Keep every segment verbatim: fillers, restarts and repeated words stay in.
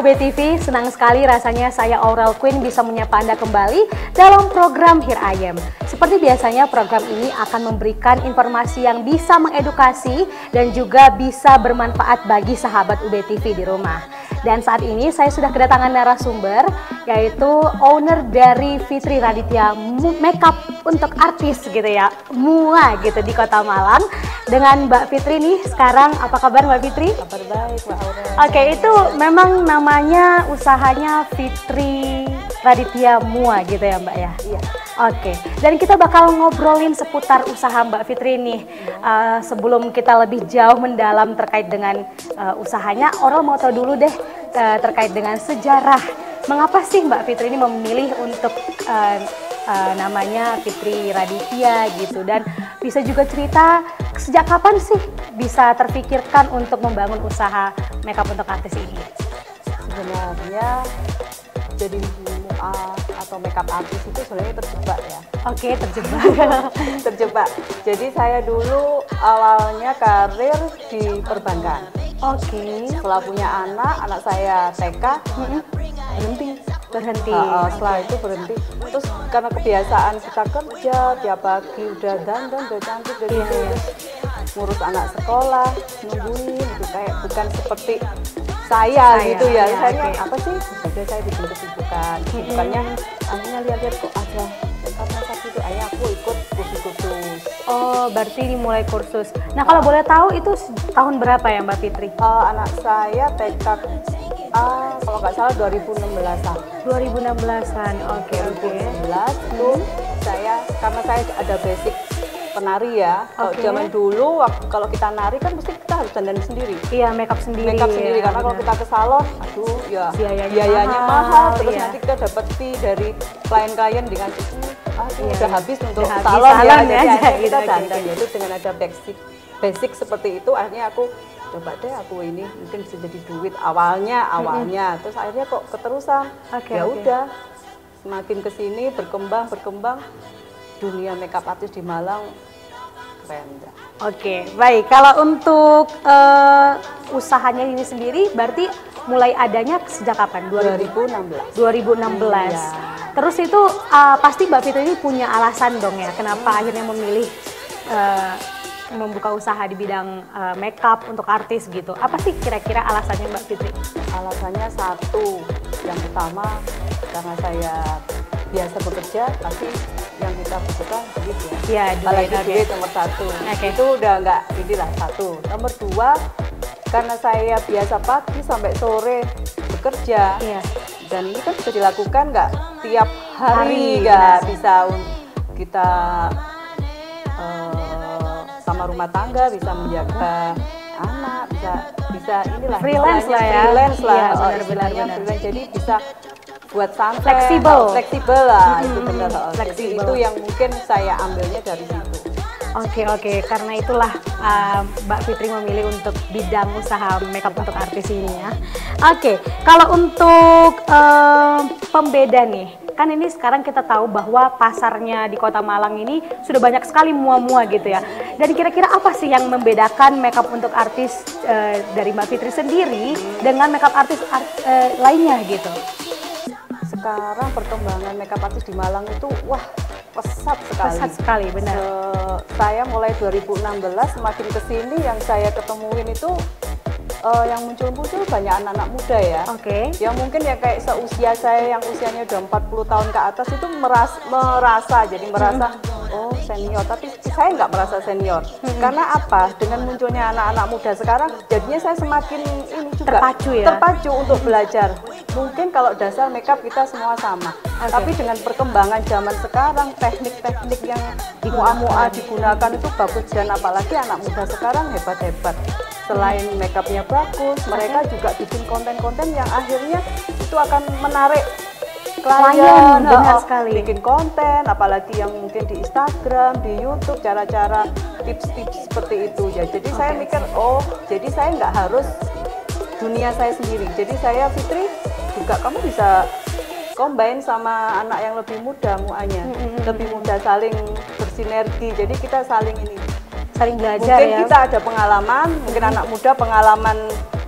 B T V, senang sekali rasanya saya Aurel Queen bisa menyapa Anda kembali dalam program Here I Am. Seperti biasanya program ini akan memberikan informasi yang bisa mengedukasi dan juga bisa bermanfaat bagi sahabat U B T V di rumah. Dan saat ini saya sudah kedatangan narasumber, yaitu owner dari Fitri Raditya Makeup untuk artis gitu ya, M U A gitu di Kota Malang. Dengan Mbak Fitri nih sekarang, apa kabar Mbak Fitri? Kabar baik Mbak Aurel. Oke, itu memang namanya usahanya Fitri Raditya M U A gitu ya Mbak ya? Iya. Oke, dan kita bakal ngobrolin seputar usaha Mbak Fitri nih. Uh, sebelum kita lebih jauh mendalam terkait dengan uh, usahanya, Aurel mau tahu dulu deh uh, terkait dengan sejarah. Mengapa sih Mbak Fitri ini memilih untuk uh, uh, namanya Fitri Raditya gitu, dan bisa juga cerita sejak kapan sih bisa terpikirkan untuk membangun usaha makeup untuk artis ini? Sebenarnya jadi M U A atau makeup artis itu sebenarnya terjebak ya. Oke, terjebak. Terjebak. Jadi saya dulu awalnya karir di perbankan. Oke. Setelah punya anak, anak saya T K, Mm-mm. berhenti. Berhenti. Uh, uh, setelah itu berhenti. Terus karena kebiasaan kita kerja tiap pagi udah dandan, udah cantik dari Iya, itu, iya. ngurus anak sekolah, nungguin gitu, kayak bukan seperti saya, Saya, gitu ya. ya, Saya oke. apa sih? Jadi saya diberi kesibukan. Kesibukannya akhirnya lihat-lihat kok ada makeup itu, ayo aku ikut kursus-kursus. Oh, berarti dimulai kursus. Nah, kalau boleh tahu itu tahun berapa ya Mbak Fitri? Uh, anak saya T K uh, kalau nggak salah dua ribu enam belasan. dua ribu enam belasan. Oke, oke. dua ribu enam belas itu saya, karena saya ada basic penari ya. Kalau Oke. zaman dulu waktu kalau kita nari kan mesti kita harus dandan sendiri. Iya, makeup sendiri. Makeup sendiri, ya, karena kalau benar. kita ke salon, aduh ya Biayanya biayanya mahal, mahal, terus iya. nanti kita dapat fee dari klien-klien dengan aduh Iya, udah iya. habis untuk Udah habis salon, salon ya. ya, Jadi aja, akhirnya gitu, kita oke, dandan, oke. yaitu dengan ada basic basic seperti itu, akhirnya aku coba deh aku ini mungkin bisa jadi duit awalnya awalnya terus akhirnya kok keterusan. Oke, Ya oke. udah semakin kesini berkembang berkembang dunia makeup artis di Malang keren dah. Oke, baik. Kalau untuk eh, usahanya ini sendiri, berarti mulai adanya sejak kapan? dua ribu enam belas. dua ribu enam belas. Iya. Terus itu eh, pasti Mbak Fitri ini punya alasan dong ya, kenapa akhirnya memilih eh, membuka usaha di bidang eh, makeup untuk artis gitu. Apa sih kira-kira alasannya Mbak Fitri? Alasannya satu, yang utama karena saya biasa bekerja, pasti yang kita butuhkan duit ya. Iya, Apalagi duit, oke. duit nomor satu. Oke. Itu udah nggak inilah satu. Nomor dua, karena saya biasa pagi sampai sore bekerja. Iya. Dan ini kan bisa dilakukan nggak tiap Hari, hari, nggak benar. bisa un- kita eh, sama rumah tangga, bisa menjaga anak, bisa bisa inilah Freelance istilahnya lah ya. freelance lah, Iya, oh, benar, istilahnya benar, benar. freelance. Jadi bisa buat santai, Fleksibel. oh, fleksibel lah, Hmm, itu benar. oh. Jadi fleksibel. itu yang mungkin saya ambilnya dari situ. Oke, oke. Karena itulah uh, Mbak Fitri memilih untuk bidang usaha makeup untuk artis ini ya. Oke, kalau untuk uh, pembeda nih, kan ini sekarang kita tahu bahwa pasarnya di Kota Malang ini sudah banyak sekali mua-mua gitu ya. Dan kira-kira apa sih yang membedakan makeup untuk artis uh, dari Mbak Fitri sendiri dengan makeup artis art, uh, lainnya gitu? Sekarang perkembangan makeup artis di Malang itu wah pesat sekali. Pesat sekali, benar. Se- saya mulai dua ribu enam belas semakin kesini yang saya ketemuin itu eh, yang muncul-muncul banyak anak-anak muda ya. Oke. Yang mungkin ya kayak seusia saya yang usianya udah empat puluh tahun ke atas itu meras, merasa jadi merasa oh senior, tapi saya nggak merasa senior. Karena apa? Dengan munculnya anak-anak muda sekarang jadinya saya semakin ini juga Terpacu ya? terpacu untuk belajar. Mungkin kalau dasar makeup kita semua sama, Oke. tapi dengan perkembangan zaman sekarang teknik-teknik yang mua-mua digunakan itu bagus, dan apalagi anak muda sekarang hebat-hebat. Selain makeupnya bagus, mereka juga bikin konten-konten yang akhirnya itu akan menarik Klien, klien. benar Oh, sekali. bikin konten, apalagi yang mungkin di Instagram, di YouTube, cara-cara tips-tips seperti itu ya. Jadi saya Oke. mikir, oh jadi saya nggak harus dunia saya sendiri. Jadi saya Fitri juga kamu bisa combine sama anak yang lebih muda muanya, Mm-mm. lebih muda, saling bersinergi. Jadi kita saling ini. Saling belajar Mungkin ya. kita ada pengalaman, mungkin anak muda pengalaman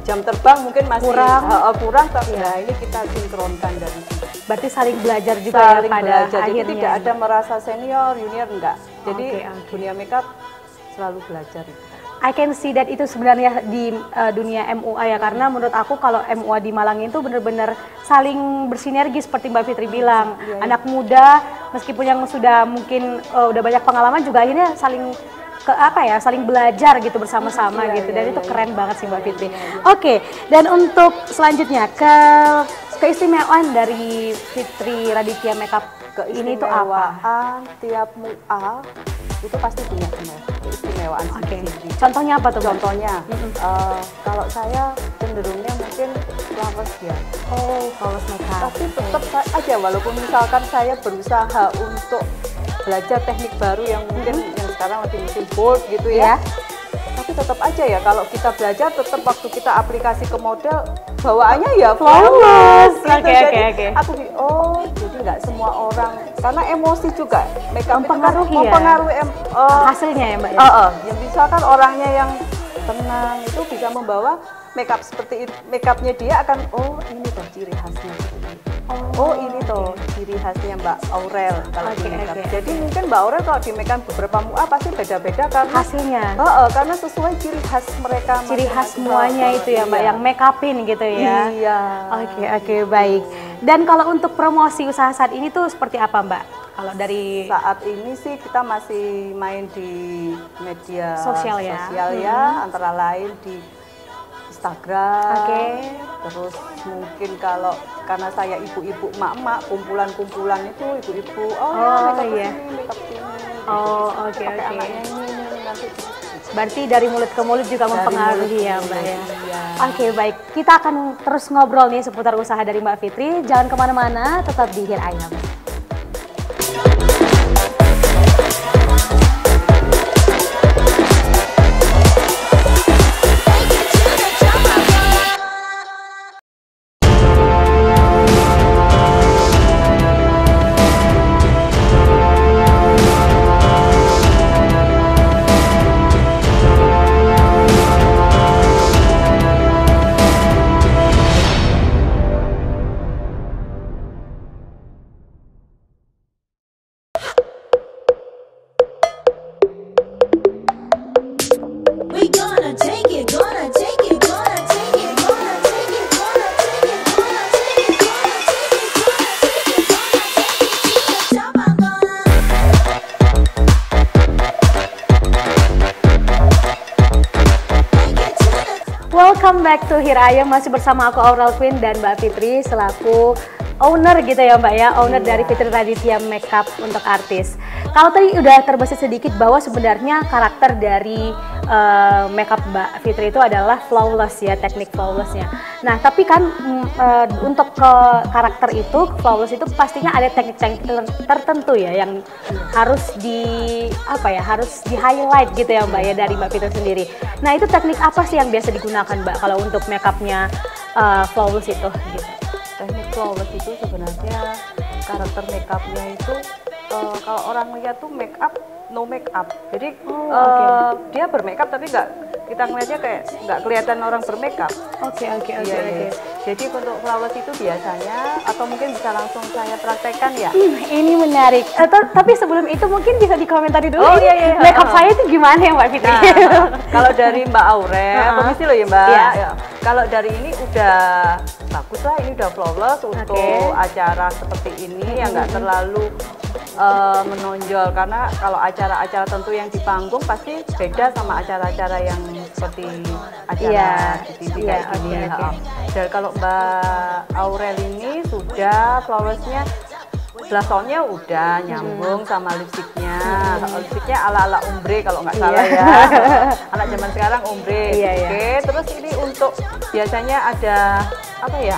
jam terbang mungkin masih kurang, uh, kurang tapi iya. nah ini kita sinkronkan dari situ. Berarti saling belajar juga saling ya pada belajar. akhirnya. Jadi tidak ada merasa senior, junior enggak. Jadi okay, okay. dunia makeup selalu belajar itu. I can see that itu sebenarnya di uh, dunia M U A ya, karena menurut aku kalau M U A di Malang itu benar-benar saling bersinergi seperti Mbak Fitri bilang. Ya, ya. Anak muda meskipun yang sudah mungkin uh, udah banyak pengalaman juga akhirnya saling ke apa ya, saling belajar gitu bersama-sama ya, gitu, ya, dan ya, itu ya. keren banget sih Mbak Fitri. Ya, ya. Oke, okay. Dan untuk selanjutnya ke keistimewaan dari Fitri Raditya Makeup ini itu apa? Keistimewaan tiap M U A itu pasti punya keistimewaan Oke. sendiri. Contohnya apa tuh? Mbak? Contohnya, Mm-hmm. uh, kalau saya cenderungnya mungkin flawless ya. Oh, flawless makeup. Tapi tetap aja walaupun misalkan saya berusaha untuk belajar teknik baru yang mungkin Mm-hmm. yang sekarang lagi musim bold gitu ya. Yeah. Tapi tetap aja ya kalau kita belajar tetap waktu kita aplikasi ke model bawaannya ya Flawless. flawless. Oke, Gitu. oke, Jadi oke. aku di oh jadi nggak semua orang karena emosi juga makeup Mempengaruhi itu kan ya? mempengaruhi em, uh, Hasilnya ya Mbak ya? uh, uh, yang misalkan orangnya yang tenang itu bisa membawa makeup seperti itu, makeupnya dia akan oh ini tuh ciri khasnya. Oh, ini tuh ciri khasnya Mbak Aurel kalau Oke, di makeup. oke. Jadi mungkin Mbak Aurel kalau di makeup beberapa M U A pasti beda-beda karena Hasilnya. uh, uh, karena sesuai ciri khas mereka. Ciri khas masing-masing. semuanya Oh, itu ya Mbak, iya. yang make upin gitu ya. Iya. Oke, oke, baik. Dan kalau untuk promosi usaha saat ini tuh seperti apa Mbak? Kalau dari Saat ini sih kita masih main di media Sosial ya? sosial ya, antara lain di Instagram. Oke. Terus mungkin kalau karena saya ibu-ibu emak-emak, kumpulan-kumpulan itu ibu-ibu, oh, Oh, ya, makeup iya. sini, makeup sini. Oh, Gitu. oke, Pakai oke. anaknya ini, ini, nanti. berarti dari mulut ke mulut juga Dari mempengaruhi mulut ke ya Mbak ya. mulut, iya. Oke, baik. Kita akan terus ngobrol nih seputar usaha dari Mbak Fitri. Jangan kemana-mana, tetap di Here I Am. We gonna take it, gonna take it, gonna take it, gonna take it, gonna take it, gonna take it, gonna take it, gonna take it, gonna take it to the top. I'm gonna take it to the Welcome back to Here I Am, masih bersama aku Aurel Queen dan Mbak Fitri selaku owner gitu ya Mbak ya, owner Iya. dari Fitri Raditya Makeup untuk artis. Kalau tadi udah terbesit sedikit bahwa sebenarnya karakter dari uh, makeup Mbak Fitri itu adalah flawless ya, teknik flawlessnya. Nah tapi kan mm, uh, untuk ke karakter itu, flawless itu pastinya ada teknik-teknik ter- tertentu ya yang harus di apa ya, harus di highlight gitu ya Mbak ya dari Mbak Fitri sendiri. Nah itu teknik apa sih yang biasa digunakan Mbak kalau untuk makeupnya uh, flawless itu gitu? Teknik flawless itu sebenarnya karakter makeupnya itu uh, kalau orang lihat tuh make up no make up. Jadi Oh, uh, oke. dia bermakeup tapi nggak kita ngelihatnya kayak nggak kelihatan orang bermakeup. Oke oke oke Iya, oke. iya. Jadi untuk flawless itu biasanya atau mungkin bisa langsung saya praktekkan ya. Hmm, ini menarik. Eh, t- tapi sebelum itu mungkin bisa dikomentari dulu. Oh, ini iya, iya. makeup Oh. saya itu gimana ya Mbak Fitri? Nah, kalau dari Mbak Aurel, Uh-uh. permisi loh ya Mbak. Iya. Ya. Kalau dari ini udah bagus lah, ini udah flawless untuk Oke. acara seperti ini yang nggak terlalu uh, menonjol karena kalau acara-acara tentu yang di panggung pasti beda sama acara-acara yang seperti acara Iya. di T V Iya, kayak gini. oke, oke. Ha. Dan kalau Mbak Aurel ini sudah flawlessnya blush on-nya udah nyambung sama lipstiknya. Lipstiknya ala-ala ombre kalau nggak salah Iya. ya. Anak zaman sekarang ombre. Iya, iya. Oke, terus ini untuk biasanya ada apa ya?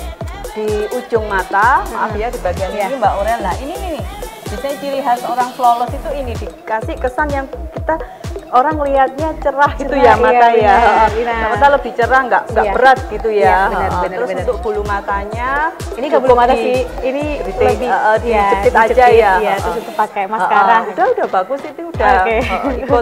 Di ujung mata, maaf ya di bagian Iya. ini Mbak Aurel. Nah, ini nih. Biasanya ciri khas orang flawless itu ini dikasih kesan yang kita orang lihatnya cerah gitu Cerah, ya iya, mata ya. benar, benar. Mata lebih cerah, nggak nggak Iya. berat gitu ya. Iya, benar, Ha, benar, terus benar. untuk bulu matanya Ini nggak bulu cukup mata di- sih, ini Ditik, lebih uh, uh, ya, dijepit aja dijepit, ya. Iya, Uh, terus uh. itu pakai Uh, uh, maskara. udah udah bagus itu udah Oke. uh, ikut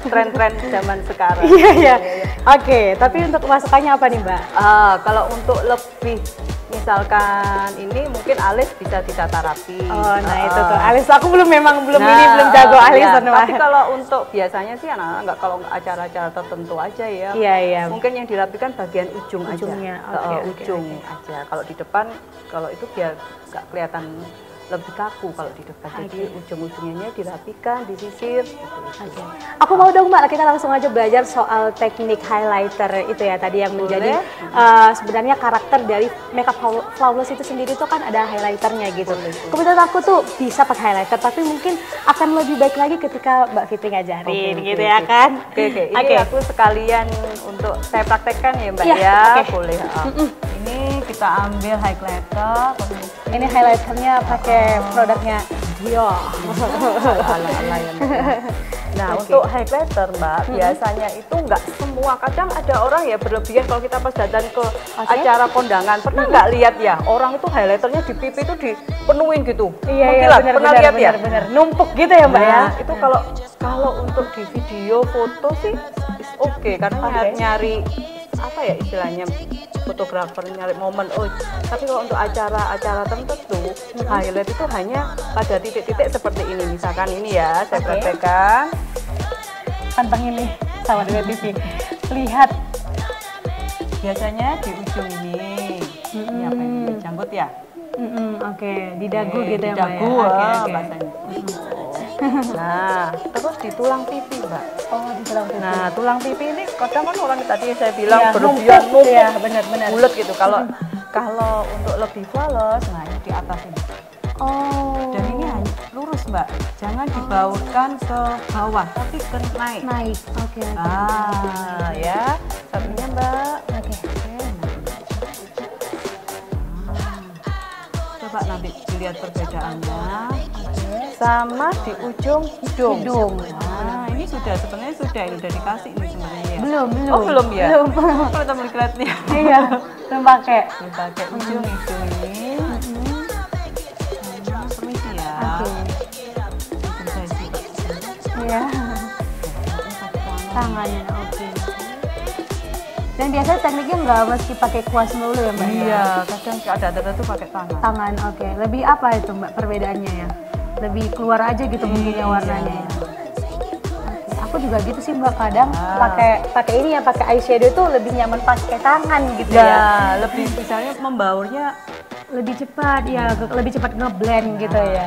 tren-tren zaman sekarang. Iya, iya. Oke, tapi untuk masukannya apa nih, Mbak? Ah, kalau untuk lebih misalkan ini mungkin alis bisa ditata rapi. Oh, nah Ah, itu tuh. Alis aku belum memang belum Nah, ini belum jago iya. alisan, Mbak. Tapi kalau untuk biasanya sih anak-anak nggak kalau nggak acara-acara tertentu aja ya. Iya, iya. Mungkin yang dirapikan bagian ujung Ujungnya, aja. oke, Eh, oke, ujung oke. aja. Kalau di depan kalau itu biar nggak kelihatan lebih kaku kalau di depan. Jadi ujung-ujungnya dirapikan, disisir. Gitu. Oke. Aku mau dong Mbak, kita langsung aja belajar soal teknik highlighter itu ya tadi yang menjadi uh, sebenarnya karakter dari makeup Flaw- flawless itu sendiri tuh kan ada highlighternya gitu. Kemudian aku tuh bisa pakai highlighter tapi mungkin akan lebih baik lagi ketika Mbak Fitri ngajarin Oke, gitu oke, ya oke. kan. Oke, oke. Ini Oke. aku sekalian untuk saya praktekkan ya Mbak Iya, ya. oke. Boleh. ah. Ini kita ambil highlighter. Ini highlighternya pakai produknya Dior. Ala-ala ya, Mbak, ya. Nah, Oke. untuk highlighter Mbak, biasanya itu nggak semua. Kadang ada orang ya berlebihan kalau kita pas datang ke acara kondangan. Pernah nggak lihat ya, orang itu highlighternya di pipi itu dipenuhin gitu. Iya, iya, Mengkilat. benar, Pernah benar, lihat ya? benar, benar. Numpuk gitu ya Mbak ya. Nah, itu kalau kalau untuk di video foto sih is oke karena nyari, Oke. nyari apa ya istilahnya fotografer nyari momen. Oh, tapi kalau untuk acara-acara tertentu highlight itu hanya pada titik-titik seperti ini. Misalkan ini ya, saya Oke. praktekkan. Pantengin nih sama dengan T V. Lihat. Biasanya di ujung ini. Ini apa ini? Janggut ya? Mm-mm, Oke, di dagu Oke, gitu di ya Mbak dagu, ya. Oke, ah, oke. bahasanya. Nah, terus di tulang pipi, Mbak. Oh, di tulang pipi. Nah, tulang pipi ini kadang kan orang tadi saya bilang Iya, berlebihan numpuk, numpuk, iya, benar-benar. bulat gitu. Kalau kalau untuk lebih flawless, nah ini di atas ini. Oh. Dan ini hanya lurus, Mbak. Jangan dibaurkan ke bawah, tapi ke naik. naik. Oke. oke. Ah, ya. Satunya, Mbak. Oke. Coba nanti dilihat perbedaannya. Sama di ujung hidung. Hidung. Nah, ini sudah sebenarnya sudah ini udah dikasih ini sebenarnya ya. Belum, belum. Oh, belum ya? Belum. Kalau kita melihat nih. Iya, belum pakai. Dipakai ujung hidung ini. Sama permisi ya. Oke. Ujung saya sih. Iya. Tangannya oke. Dan biasanya tekniknya nggak mesti pakai kuas dulu ya Mbak? ya? Iya, kadang ada tertentu pakai tangan. Tangan, oke. Lebih apa itu Mbak perbedaannya ya? Lebih keluar aja gitu mungkin ya warnanya ya. Oke, aku juga gitu sih Mbak kadang Ah. pakai pakai ini ya pakai eyeshadow itu lebih nyaman pakai tangan gitu Ya, ya. lebih misalnya membaurnya. Lebih cepat ya, ge- lebih cepat ngeblend gitu ya.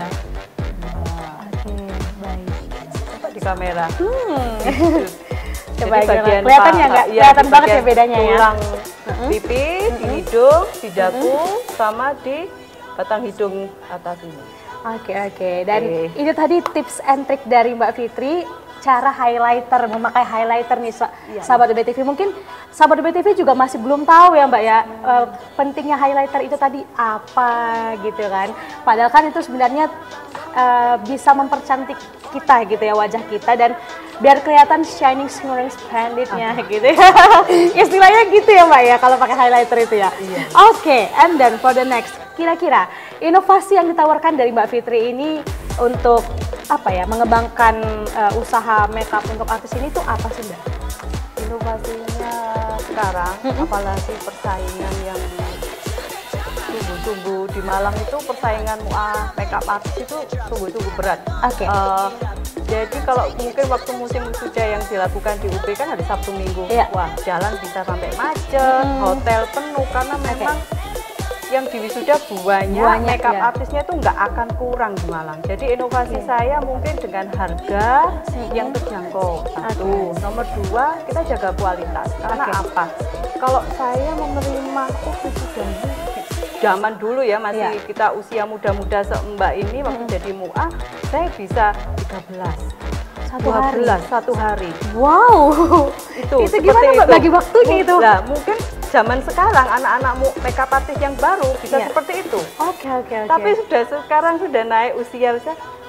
Oke, baik. Coba di kamera. Hmm. Jadi Coba aja, bagian kelihatan pa- ya nggak? iya, Kelihatan di banget ya bagian bedanya ya? tulang pipi, di hidung, di dagu, sama di batang hidung atas ini. Oke oke, dan Oke. itu tadi tips and trick dari Mbak Fitri cara highlighter, memakai highlighter nih sa- Iya. sahabat B T V. Mungkin sahabat B T V juga masih belum tahu ya Mbak ya eh, pentingnya highlighter itu tadi apa gitu kan. Padahal kan itu sebenarnya eh, bisa mempercantik kita gitu ya wajah kita dan biar kelihatan shining, shimmering, splendidnya gitu ya. Istilahnya gitu ya Mbak ya kalau pakai highlighter itu ya. Iya. Oke, and then for the next, kira-kira inovasi yang ditawarkan dari Mbak Fitri ini untuk apa ya mengembangkan uh, usaha makeup untuk artis ini tuh apa sih Mbak? Inovasinya sekarang, apalagi persaingan yang sungguh-sungguh di Malang itu persaingan muah makeup artis itu sungguh-sungguh berat. Oke. Eh, jadi kalau mungkin waktu musim wisuda yang dilakukan di U B kan hari Sabtu Minggu, Iya. wah jalan bisa sampai macet, hotel penuh karena memang yang di wisuda banyak, Banyak, makeup ya. artisnya itu nggak akan kurang di Malang. Jadi inovasi saya mungkin dengan harga yang terjangkau. Satu, nomor dua kita jaga kualitas. Karena Oke. apa? Kalau saya menerima oh wisuda ini zaman dulu ya masih Iya. kita usia muda-muda se-Mbak ini waktu jadi muah saya bisa tiga belas, Satu dua hari. belas satu hari. Wow. Itu, itu seperti gimana Mbak itu. bagi waktunya itu? Nah, mungkin zaman sekarang anak-anak mu- makeup artis yang baru bisa Iya. seperti itu. Oke oke oke. Tapi sudah sekarang sudah naik usia usia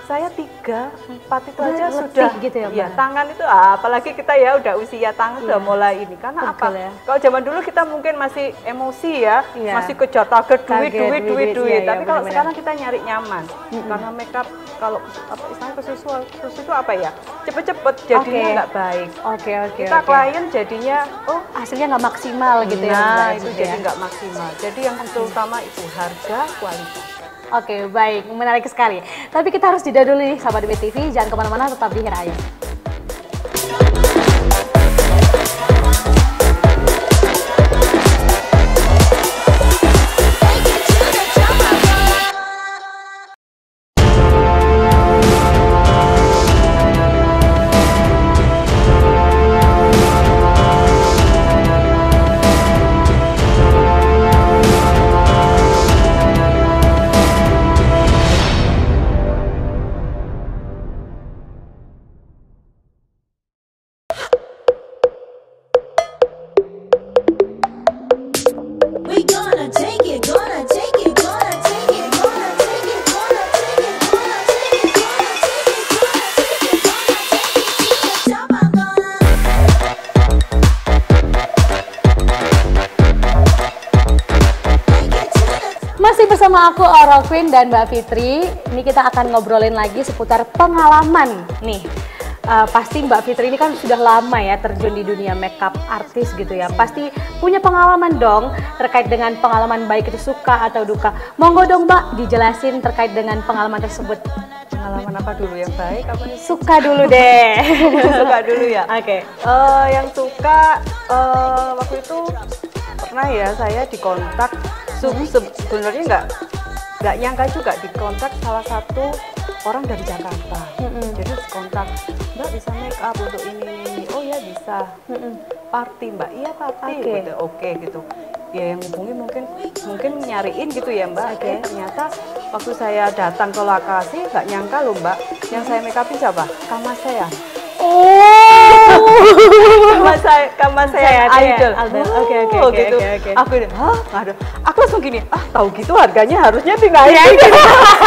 saya tiga, empat itu Udah aja letih sudah gitu ya, ya Mbak? tangan itu ah, apalagi kita ya udah usia tangan Iya. udah mulai ini karena apa? Pegel ya. Kalau zaman dulu kita mungkin masih emosi ya, Iya. masih kejar target duit, Target, duit, duit, duit, duit. iya, iya, Tapi kalau benar-benar. sekarang kita nyari nyaman karena makeup kalau apa istilahnya kesusuan, kesusu itu apa ya? Cepet-cepet jadinya Oke. nggak baik. Oke oke. Kita oke. klien jadinya oh hasilnya nggak maksimal gitu ya. nah Mbak, itu gitu jadi ya. nggak maksimal. Jadi yang terutama itu harga, kualitas. Oke, baik, menarik sekali. Tapi kita harus jeda dulu nih, sahabat B T V, jangan kemana-mana, tetap di Hirayam. We gonna take it, gonna take it, gonna take it, gonna take it, gonna take it, gonna take it, gonna take it, gonna take it, gonna take it to the top. I'm gonna take it to the Masih bersama aku, Oral Queen dan Mbak Fitri. Ini kita akan ngobrolin lagi seputar pengalaman nih. Eh, pasti Mbak Fitri ini kan sudah lama ya terjun di dunia makeup artis gitu ya. Pasti punya pengalaman dong terkait dengan pengalaman baik itu suka atau duka. Monggo dong Mbak dijelasin terkait dengan pengalaman tersebut. Pengalaman apa dulu yang baik apa nih? Suka dulu deh. Suka dulu ya. Oke. Eh, yang suka eh, waktu itu pernah ya saya dikontak se- se- sebenarnya nggak nggak nyangka juga dikontak salah satu orang dari Jakarta. Mm-mm. Jadi kontak Mbak bisa make up untuk ini ini, ini. Oh ya bisa. Party Mbak, iya party. Oke. Gitu. Oke gitu. Ya yang hubungi mungkin mungkin nyariin gitu ya Mbak. Oke. Eh, ternyata waktu saya datang ke lokasi nggak nyangka loh Mbak. Yang saya make upin siapa? Kamar saya. Oh. Kamar saya, kamar saya Saya, idol. ya, idol. Oke, oke, Oh, oke, gitu. oke, oke. Aku ini, hah, ada. Aku langsung gini, ah tahu gitu harganya harusnya dinaikin. Iya, gitu.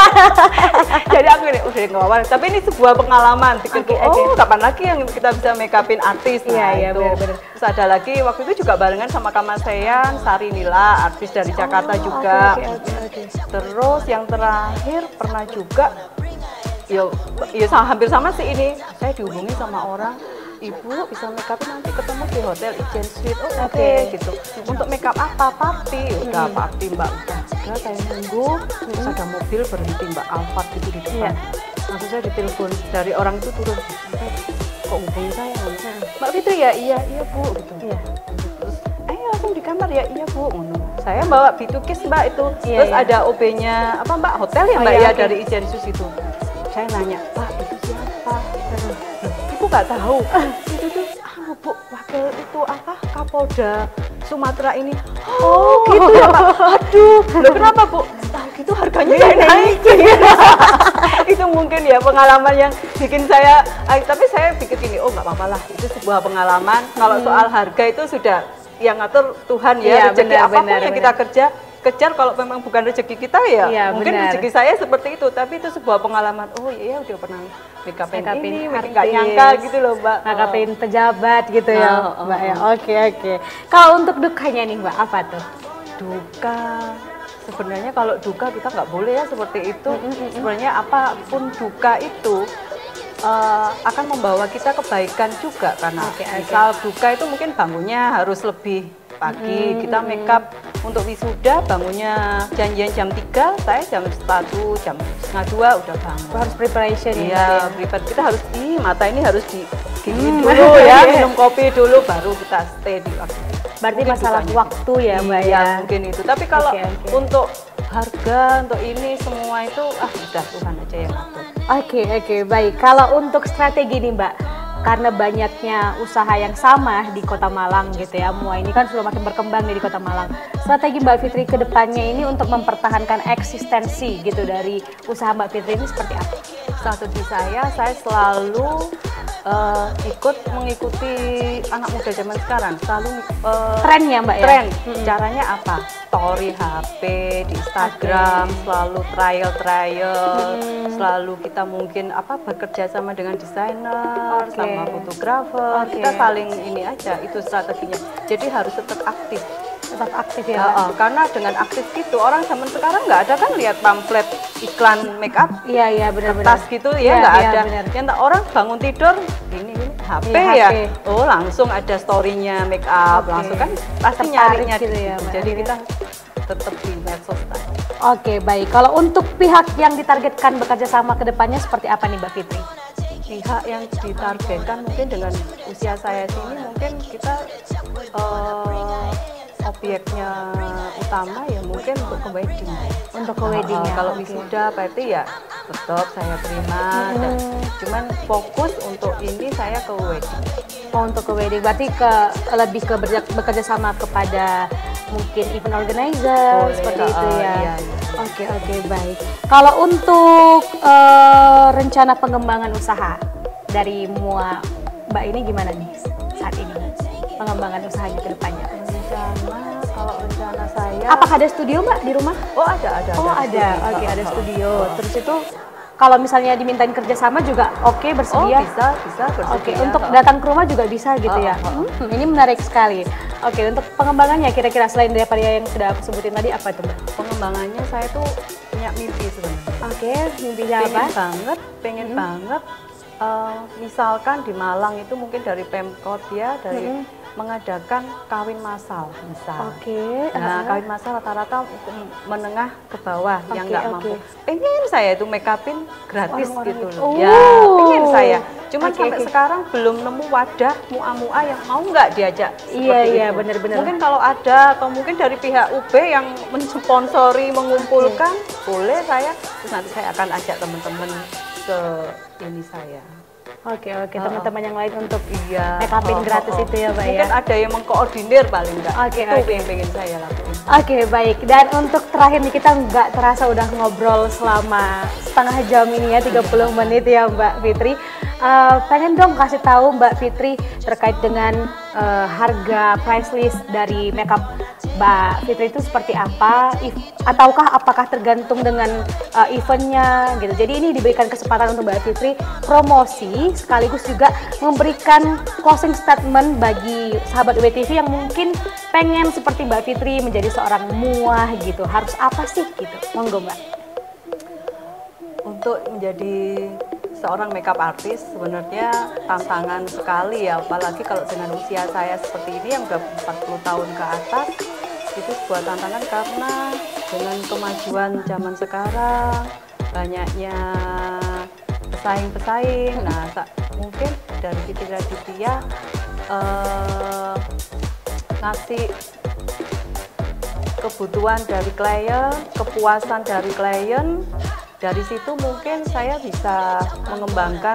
Jadi aku ini, udah nggak apa-apa. Tapi ini sebuah pengalaman. Pikirku, Oke, oke. oh kapan lagi yang kita bisa make upin artis? Iya, Nah, iya, itu. benar-benar. Terus ada lagi waktu itu juga barengan sama kamar saya, Sari Nila, artis dari Jakarta Oh, juga. oke, oke, oke, oke. Terus yang terakhir pernah juga, yo, yo sama, hampir sama sih ini. Saya dihubungi sama orang, Ibu bisa make up nanti ketemu di hotel Ijen Suite. Oh, oke Oke. gitu. Untuk make up apa? Party. Udah party Mbak. Udah segera saya nunggu. Terus ada mobil berhenti Mbak Alphard gitu di depan. Iya. Langsung saya ditelepon dari orang itu turun. "Eh, kok hubungi saya? Mbak Fitri ya? Iya, iya Bu. Gitu. Iya. Terus, ayo langsung di kamar ya? Iya Bu. Ngono. Saya bawa bitukis Mbak itu. Iya, Terus iya. ada O B-nya apa Mbak? Hotel ya Oh, Mbak iya, ya oke. dari Ijen Sus itu. Saya nanya, Pak itu siapa? Ibu nggak tahu. Itu tuh ah, Bu, wakil itu apa? Kapolda Sumatera ini. Oh, gitu ya Pak. Aduh, loh kenapa Bu? Tahu gitu harganya saya naikin. Itu mungkin ya pengalaman yang bikin saya, eh, tapi saya pikir gini, oh nggak apa-apa lah. Itu sebuah pengalaman. Kalau soal harga itu sudah yang ngatur Tuhan ya. Iya, Rezeki benar, apapun benar, yang benar. kita kerja kejar, kalau memang bukan rezeki kita ya, Iya, mungkin benar. rezeki saya seperti itu, tapi itu sebuah pengalaman. Oh iya udah pernah make upin Make upin ini, artis. nggak nyangka gitu loh Mbak. Ngakapin pejabat gitu ya, Oh, oh, Mbak ya. oh. Oke, oke. Kalau untuk dukanya nih, Mbak, apa tuh? Duka, sebenarnya kalau duka kita nggak boleh ya seperti itu. Sebenarnya apapun duka itu eh, akan membawa kita kebaikan juga, karena Oke, oke. misal duka itu mungkin bangunnya harus lebih pagi, kita make up untuk wisuda bangunnya janjian jam tiga, saya jam satu, jam setengah dua udah bangun. Harus preparation ya, Mbak, Iya, ya. prepare. Kita harus, ih mata ini harus di gini Hmm. dulu ya, Iya. minum kopi dulu baru kita stay di waktu. Berarti Mungkin masalah dukanya. waktu ya, Mbak Iya, ya. mungkin itu. Tapi kalau Oke, oke. untuk harga, untuk ini semua itu ah udah Tuhan aja yang ngatur. Oke, oke, baik. Kalau untuk strategi nih, Mbak, karena banyaknya usaha yang sama di Kota Malang gitu ya, Mua ini kan sudah makin berkembang nih di Kota Malang. Strategi Mbak Fitri ke depannya ini untuk mempertahankan eksistensi gitu dari usaha Mbak Fitri ini seperti apa? Strategi saya, saya selalu uh, ikut mengikuti anak muda zaman sekarang, selalu uh, Trennya Mbak ya? tren. Mm-mm. Caranya apa? Story H P di Instagram, selalu trial-trial, Hmm. selalu kita mungkin apa bekerja sama dengan desainer, Oke. sama fotografer, Oke. kita saling ini aja, itu strateginya. Jadi harus tetap aktif. Tetap aktif ya Ya, Mbak? uh, karena dengan aktif gitu orang zaman sekarang nggak ada kan lihat pamflet iklan make up Iya, iya benar-benar. tas gitu ya Iya, nggak iya, ada. benar. Yang tak orang bangun tidur ini, ini H P Iya, ya, H P. oh langsung ada storynya make up, Oke. langsung kan pasti Tertarik nyarinya gitu di ya, situ. Mbak. Jadi kita tetap di medsos tadi. Oke, baik. Kalau untuk pihak yang ditargetkan bekerja sama ke depannya seperti apa nih Mbak Fitri? Pihak yang ditargetkan mungkin dengan usia saya sini mungkin kita eh, objeknya utama ya mungkin untuk ke wedding. Untuk ke Nah, wedding eh, ya, kalau oke. wisuda berarti ya tetap saya terima dan cuman fokus untuk ini saya ke wedding. Oh, untuk ke wedding berarti ke lebih ke berja- bekerja sama kepada mungkin event organizer Boleh, seperti uh, itu ya. iya, iya. Oke, oke, baik. Kalau untuk eh, rencana pengembangan usaha dari M U A Mbak ini gimana nih saat ini? Pengembangan usahanya ke depannya. Rencana kalau rencana saya Apakah ada studio Mbak di rumah? oh ada ada Oh, ada. studio. Oke, ada Oh, studio. oh. Terus itu kalau misalnya dimintain kerjasama juga oke Oh bersedia? bisa bisa bersedia. Oke, untuk Oh. datang ke rumah juga bisa gitu Oh, ya. oh, oh. Hmm, ini menarik sekali. Oke, untuk pengembangannya kira-kira selain daripada yang sudah aku sebutin tadi apa tuh Mbak? pengembangannya saya tuh punya mimpi sebenarnya. Oke, mimpinya apa? Pengen banget, pengen banget. eh, misalkan di Malang itu mungkin dari Pemkot ya, dari Mm-mm. mengadakan kawin massal misal. Oke. Nah, uh, kawin massal rata-rata m- menengah ke bawah yang Oke, nggak oke. mampu. Pengen saya itu make upin gratis Orang-orang gitu itu. loh. Oh. Ya, pengen saya. Cuman Oke, sampai oke. sekarang belum nemu wadah mua-mua yang mau nggak diajak. Iya, seperti iya, itu. benar-benar. Mungkin kalau ada atau mungkin dari pihak U B yang mensponsori, mengumpulkan, boleh saya. Terus nanti saya akan ajak teman-teman ke ini saya. Oke, oke, Oh, teman-teman yang lain untuk Iya. make upin oh, gratis oh, oh. itu ya Mbak ya. Mungkin ada yang mengkoordinir paling enggak. Oke, itu oke. yang pengen saya lakuin. Oke, baik. Dan untuk terakhir nih kita nggak terasa udah ngobrol selama setengah jam ini ya, tiga puluh menit ya Mbak Fitri. Eh, pengen dong kasih tahu Mbak Fitri terkait dengan eh, harga price list dari makeup Mbak Fitri itu seperti apa, if, ataukah apakah tergantung dengan eh, eventnya gitu. Jadi ini diberikan kesempatan untuk Mbak Fitri promosi sekaligus juga memberikan closing statement bagi sahabat U B T V yang mungkin pengen seperti Mbak Fitri menjadi seorang muah gitu. Harus apa sih gitu? Monggo Mbak. Untuk menjadi seorang makeup artist sebenarnya tantangan sekali ya, apalagi kalau dengan usia saya seperti ini yang udah empat puluh tahun ke atas, itu sebuah tantangan karena dengan kemajuan zaman sekarang banyaknya pesaing-pesaing. Nah, sa- mungkin dari Fitri Raditya eh, ngasih kebutuhan dari klien, kepuasan dari klien. Dari situ mungkin saya bisa mengembangkan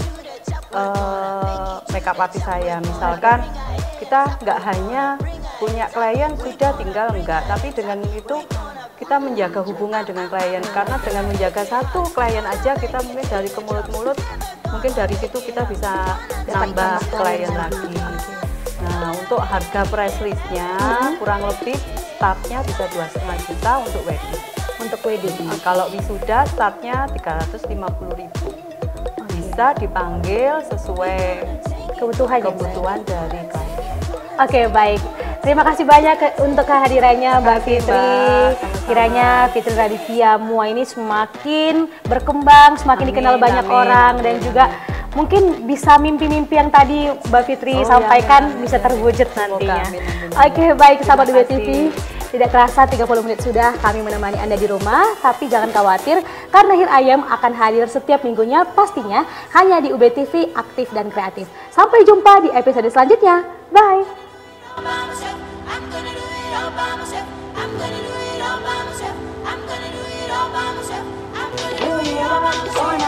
uh, makeup artist saya. Misalkan kita nggak hanya punya klien sudah tinggal enggak, tapi dengan itu kita menjaga hubungan dengan klien. Karena dengan menjaga satu klien aja kita mungkin dari ke mulut-mulut, mungkin dari situ kita bisa nambah klien lagi. Nah, untuk harga price listnya kurang lebih startnya bisa dua setengah juta untuk wedding. Untuk wedding. Nah, kalau wisuda startnya tiga ratus lima puluh ribu. Bisa dipanggil sesuai Kebutuhan. ya, Mbak? kebutuhan dari klien. Oke, baik. Terima kasih banyak ke- untuk kehadirannya Mbak Fitri. Mbak. Sama-sama. Kiranya Fitri Raditya Mua ini semakin berkembang, semakin Amin, dikenal banyak amin, orang amin. dan juga mungkin bisa mimpi-mimpi yang tadi Mbak Fitri Oh, iya, sampaikan amin, bisa amin. terwujud Semoga, nantinya. amin, amin. Oke, baik Terima sahabat U B T V. kasih. Tidak kerasa tiga puluh menit sudah kami menemani Anda di rumah, tapi jangan khawatir karena Hir Ayam akan hadir setiap minggunya pastinya hanya di U B T V Aktif dan Kreatif. Sampai jumpa di episode selanjutnya. Bye. by myself. I'm gonna do it all by myself. I'm gonna do it all by myself. I'm gonna do it all by myself. I'm gonna do it all by myself.